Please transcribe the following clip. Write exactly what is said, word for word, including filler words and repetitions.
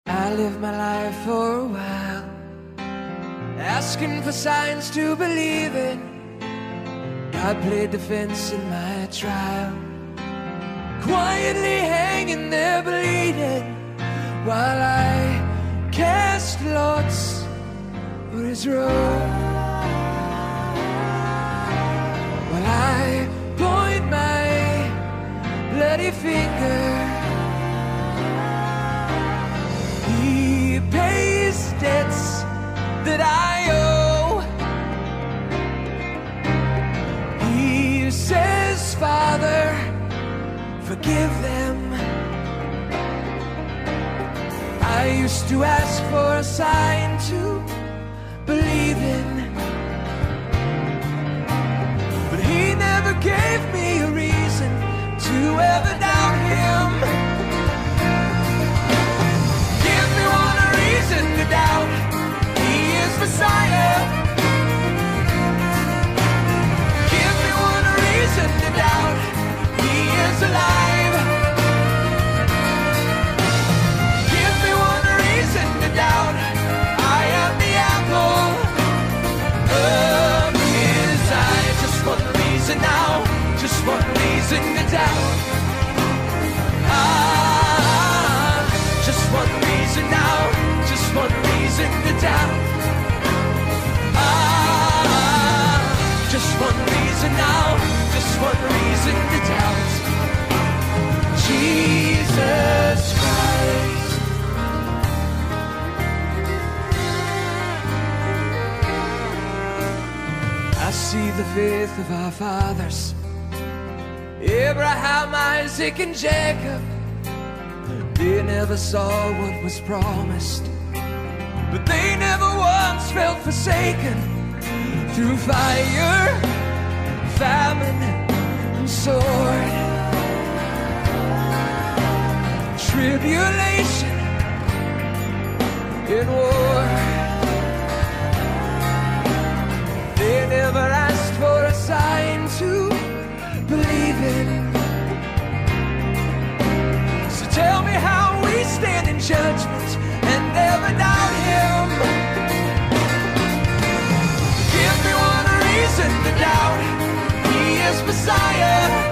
I lived my life for a while, asking for signs to believe in. God played defense in my trial, quietly hanging there bleeding, while I cast lots for his robe. While I point my bloody finger, he pays debts that I owe. He says, Father, forgive them. I used to ask for a sign to believe in, but he never gave me a reason to ever doubt him. To doubt he is Messiah. Give me one reason to doubt he is alive. Give me one reason to doubt I am the apple of his eye. Just one reason now, just one reason to doubt. Ah, just one reason now, just one reason to doubt. Ah, just one reason now, just one reason to doubt. Jesus Christ. I see the faith of our fathers, Abraham, Isaac, and Jacob. They never saw what was promised, but they never once felt forsaken. Through fire, famine, and sword, tribulation and war, they never asked for a sign to believe in. So tell me how we stand in judgment and never doubt him. Give me one reason to doubt he is Messiah.